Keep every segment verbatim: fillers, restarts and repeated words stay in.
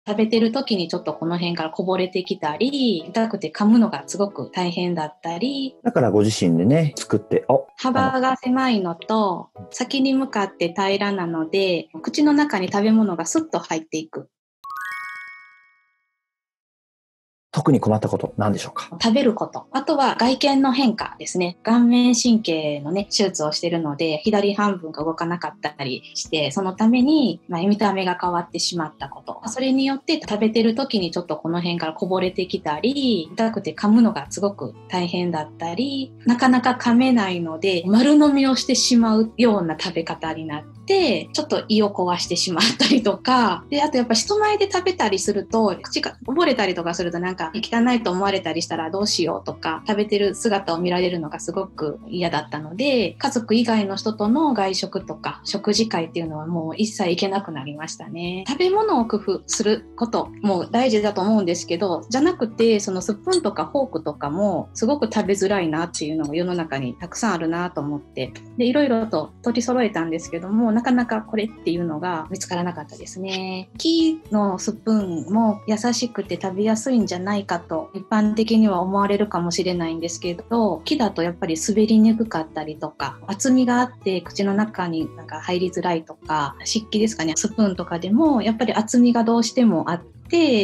食べてる時にちょっとこの辺からこぼれてきたり、痛くて噛むのがすごく大変だったり。 だからご自身でね、作って、あ、 幅が狭いのと、先に向かって平らなので、口の中に食べ物がスッと入っていく。 特に困ったこと何でしょうか？ 食べること。あとは外見の変化ですね。顔面神経のね、手術をしているので、左半分が動かなかったりして、そのために、まあ、見た目が変わってしまったこと。それによって食べてる時にちょっとこの辺からこぼれてきたり、痛くて噛むのがすごく大変だったり、なかなか噛めないので、丸飲みをしてしまうような食べ方になって、ちょっと胃を壊してしまったりとか、で、あとやっぱ人前で食べたりすると、口がこぼれたりとかするとなんか汚いと思われたりしたらどうしようとか、食べてる姿を見られるのがすごく嫌だったので、家族以外の人との外食とか食事会っていうのはもう一切行けなくなりましたね。食べ物を工夫することも大事だと思うんですけど、じゃなくてそのスプーンとかフォークとかもすごく食べづらいなっていうのが世の中にたくさんあるなと思って、でいろいろと取り揃えたんですけども、なかなかこれっていうのが見つからなかったですね。木のスプーンも優しくて食べやすいんじゃないかと一般的には思われるかもしれないんですけど、木だとやっぱり滑りにくかったりとか、厚みがあって口の中になんか入りづらいとか、漆器ですかね、スプーンとかでもやっぱり厚みがどうしてもあって、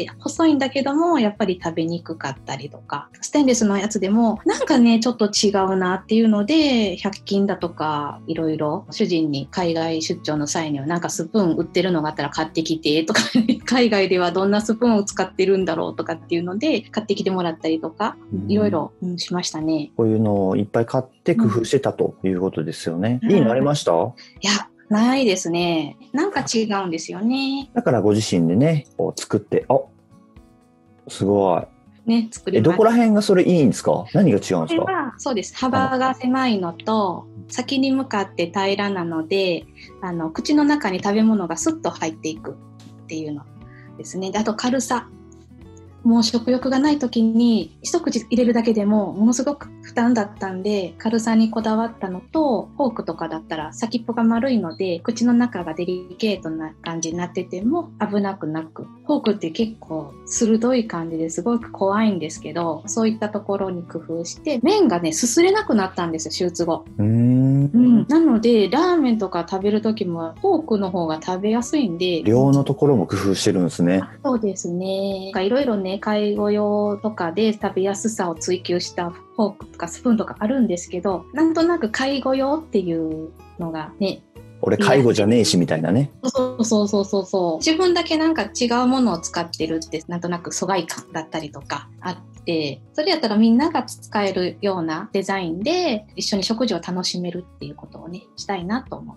細いんだけどもやっぱり食べにくかったりとか、ステンレスのやつでもなんかねちょっと違うなっていうので、ひゃく均だとかいろいろ主人に海外出張の際にはなんかスプーン売ってるのがあったら買ってきてとか海外ではどんなスプーンを使ってるんだろうとかっていうので買ってきてもらったりとか、いろいろしましたね。 こういうのをいっぱい買って工夫してたということですよね。 うん、 いいのありました？ いやないですね。なんか違うんですよね。 だからご自身でね、こう作って、あ、すごい。 ね、作りました。 え、どこら辺がそれいいんですか？何が違うんですか？ これはそうです。幅が狭いのと、先に向かって平らなので、あの口の中に食べ物がスッと入っていくっていうのですね。で、あと軽さ。もう食欲がない時に一口入れるだけでもものすごく負担だったんで、軽さにこだわったのと、フォークとかだったら先っぽが丸いので口の中がデリケートな感じになってても危なくなく、フォークって結構鋭い感じですごく怖いんですけど、そういったところに工夫して麺がねすすれなくなったんですよ、手術後。 うーん、 うん、なのでラーメンとか食べる時もフォークの方が食べやすいんで、 量のところも工夫してるんですね。 そうですね。いろいろね、介護用とかで食べやすさを追求したフォークとかスプーンとかあるんですけど、なんとなく介護用っていうのがね、 俺介護じゃねえしみたいなね。 そうそうそうそうそう。自分だけなんか違うものを使ってるってなんとなく疎外感だったりとかあって、それやったらみんなが使えるようなデザインで一緒に食事を楽しめるっていうことをねしたいなと思って。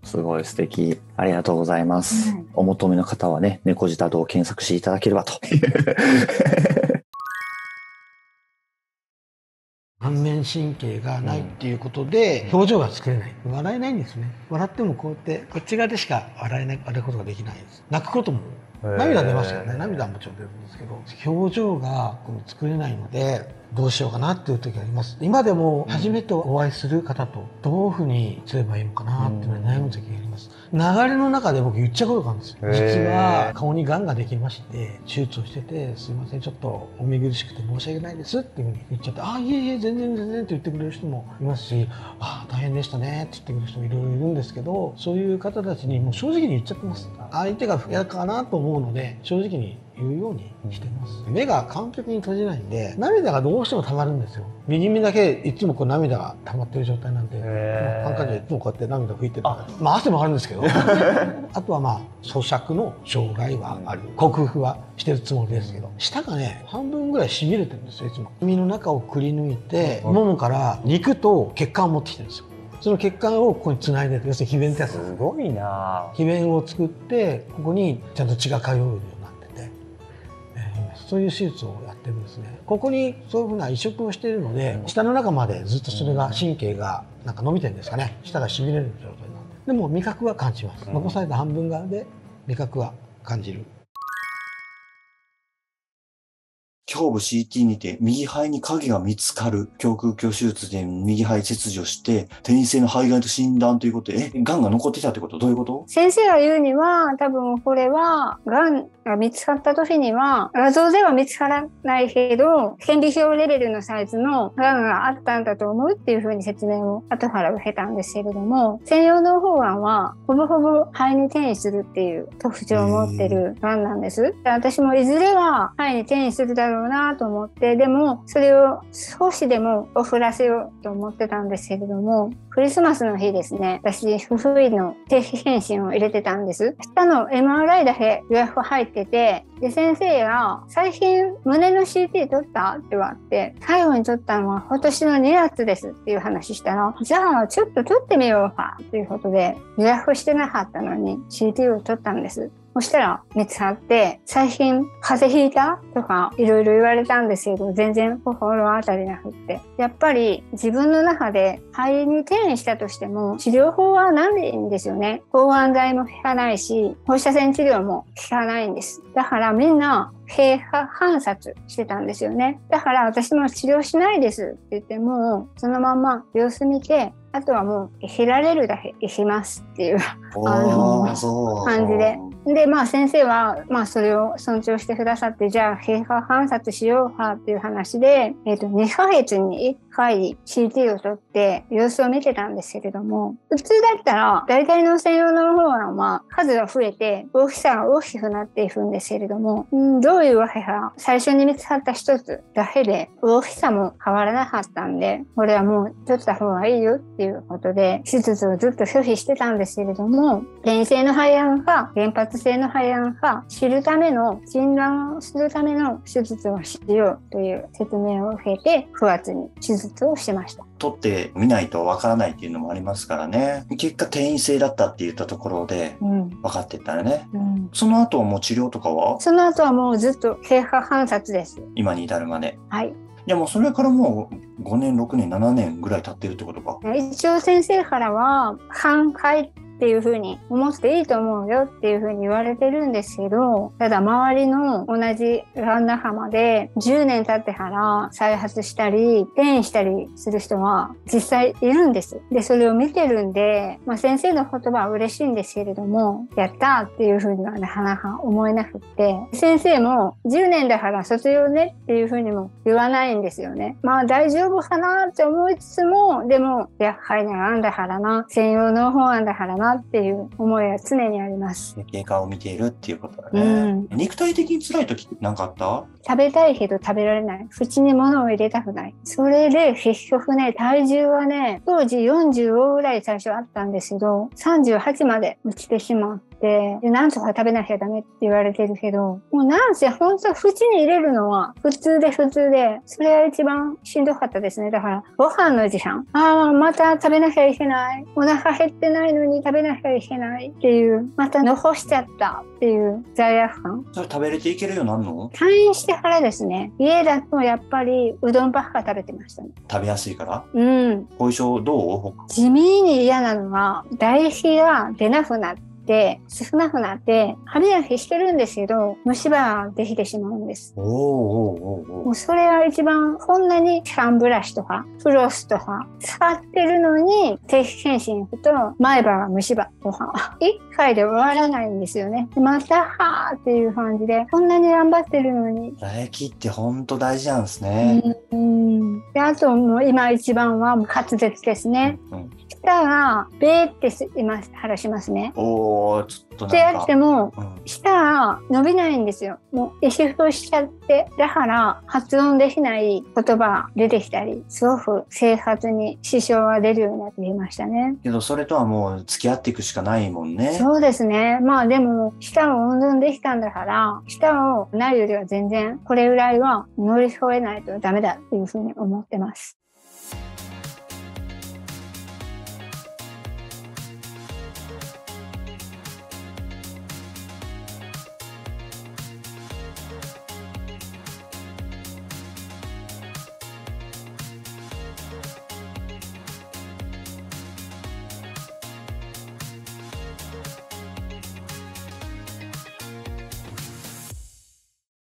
すごい素敵。ありがとうございます。 はい、 お求めの方はね、猫舌と検索していただければと。 顔面神経がないっていうことで表情が作れない、笑えないんですね。笑ってもこうやってこっち側でしか笑えない、笑うことができないです。泣くことも涙出ますよね。涙はもちろん出るんですけど、表情がこの作れないのでどうしようかなっていう時があります。今でも初めてお会いする方とどういうふうにすればいいのかなっていうのに悩む時があります。流れの中で僕言っちゃうことがあるんですよ。実は顔に癌ができまして手術をしてて、すいませんちょっとお見苦しくて申し訳ないですっていうふうに言っちゃって、ああいえいえ全然全然って言ってくれる人もいますし、ああ大変でしたねって言ってくれる人もいろいろいるんですけど、そういう方たちにもう正直に言っちゃってます。相手が嫌かなと思うので正直に言うようにしてます。目が完璧に閉じないんで涙がどうしても溜まるんですよ。右目だけいつもこう涙が溜まってる状態なんで、ハンカチでいつもこうやって涙拭いてるから、まあ汗もあるんですけどあとはまあ咀嚼の障害はある、克服はしてるつもりですけど、舌がね半分ぐらいしびれてるんですよ。いつも耳の中をくり抜いてももから肉と血管を持ってきてるんですよ。その血管をここにつないで、要するに皮弁ってやつ。 すごいな。 皮弁を作ってここにちゃんと血が通うようになってて、えー、そういう手術をやってるんですね。ここにそういうふうな移植をしているので、舌の中までずっとそれが神経がなんか伸びてるんですかね。舌がしびれる状態なんで、でも味覚は感じます。残された半分側で味覚は感じる。 胸部 シーティー にて右肺に影が見つかる。胸腔鏡手術で右肺切除して、転移性の肺がんと診断ということで、え、癌が残ってたってこと？どういうこと？ 先生が言うには、多分これは、癌が見つかった時には、画像では見つからないけど、顕微鏡レベルのサイズの癌があったんだと思うっていうふうに説明を後から受けたんですけれども、専用の方癌は、ほぼほぼ肺に転移するっていう特徴を持ってる癌なんです。私もいずれは肺に転移するだろうなと思って、でもそれを少しでも遅らせようと思ってたんですけれども、クリスマスの日ですね、私、不ふいの定期検診を入れてたんです。下の エムアールアイ だけ予約入ってて、で、先生が、最近胸の シーティー 取ったって言われて、最後に取ったのは今年のにがつですっていう話したら、じゃあちょっと取ってみようかということで、予約してなかったのに シーティー を取ったんです。そしたら見つかって、最近風邪ひいたとかいろいろ言われたんですけど、全然心当たりなくって。やっぱり自分の中で肺に転移したとしても、治療法はないんですよね。抗がん剤も効かないし、放射線治療も効かないんです。だからみんな経過観察してたんですよね。だから私も治療しないですって言っても、そのまま様子見て、あとはもう、生きられるだけ生きますっていう、あの、感じで。で、まあ先生は、まあそれを尊重してくださって、じゃあ経過観察しようかっていう話で、えっと、にかげつにいっかい シーティー を取って様子を見てたんですけれども、普通だったら、大体の専用の方は数が増えて、大きさが大きくなっていくんですけれども、うん、どういうわけか、最初に見つかった一つだけで、大きさも変わらなかったんで、これはもう取った方がいいよっていうことで、手術をずっと拒否してたんですけれども、転移性の肺がんか、原発性の肺がんか、知るための、診断をするための手術をしようという説明を受けて、くがつに手術をしました。 取ってみないとわからないっていうのもありますからね。結果転移性だったって言ったところで分かっていったらね、うん、その後もう治療とかは？ その後はもうずっと経過観察です。 今に至るまで。 はい。 いやもうそれからもうごねんろくねんななねんぐらい経ってるってことか。 一応先生からは寛解っていう風に思っていいと思うよっていう風に言われてるんですけど、ただ周りの同じがん仲間でじゅうねん経ってから再発したり転移したりする人は実際いるんです。で、それを見てるんで、まあ、先生の言葉は嬉しいんですけれども、やったっていう風にはなかなか思えなくって、先生もじゅうねんだから卒業ねっていう風にも言わないんですよね。まあ大丈夫かなって思いつつも、でも厄介ながんだからな、専用の方案だからなっていう思いは常にあります。 経過を見ているっていうことだね。 うん、 肉体的に辛い時って何かあった？ 食べたいけど食べられない。口に物を入れたくない。それで結局ね、体重はね、当時よんじゅうごぐらい最初あったんですけど、さんじゅうはちまで落ちてしまって、でなんとか食べなきゃダメって言われてるけど、もうなんせ本当口に入れるのは普通で普通で、それが一番しんどかったですね。だからご飯の時間、ああまた食べなきゃいけない。お腹減ってないのに食べなきゃいけないっていう、また残しちゃったっていう罪悪感。 それ食べれていけるようになるの？ 退院してからですね。家だとやっぱりうどんばっか食べてましたね。 食べやすいから？ うん。 後遺症どう？ 地味に嫌なのが唾液が出なくなって、少なくなって歯磨きしてるんですけど虫歯ができてしまうんです。 おーおーおーおー。 もうそれは一番、こんなに歯間ブラシとかフロスとか使ってるのに定期検診行くと前歯が虫歯とかいっかいで終わらないんですよね。またはーっていう感じで、こんなに頑張ってるのに。 唾液って本当大事なんですね。 うん。で、あともう今一番は滑舌ですね。うんうん、舌がベーって今話しますね。 おー、ちょっとなんか。 ってやっても、うん、舌が伸びないんですよ。もう萎縮しちゃって。だから発音できない言葉が出てきたり、すごく生活に支障が出るようになってきましたね。 けどそれとはもう付き合っていくしかないもんね。 そうですね。まあでも、舌を温存できたんだから、舌をないよりは全然これぐらいは乗り越えないとダメだっていうふうに思ってます。